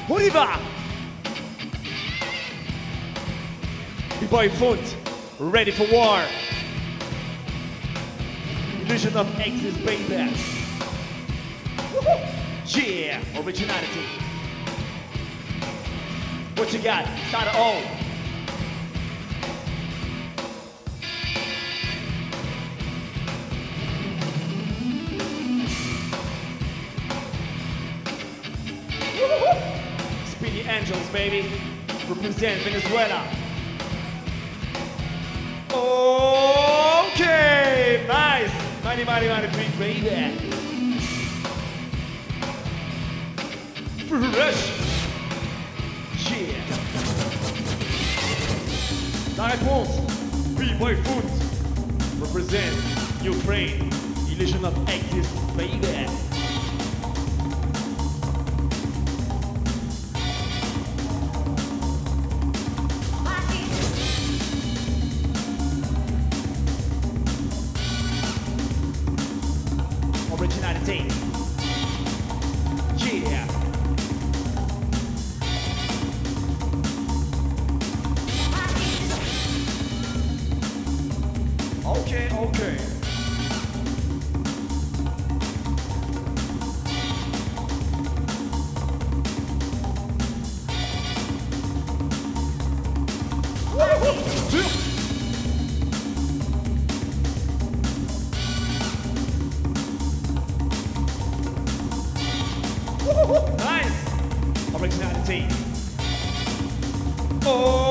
On y va. B-Boy Foot, ready for war. Illusion of Exes, baby. Yeah, originality. What you got? Side of O. Speedy Angels, baby. Represent Venezuela. Okay, nice. Mighty, mighty, mighty freak, baby. Fresh. Yeah. La réponse, B-Boy Foot. Represent Ukraine. Illusion of Exes, baby. Originality. Yeah. Okay, okay. Nice! Originality. Oh!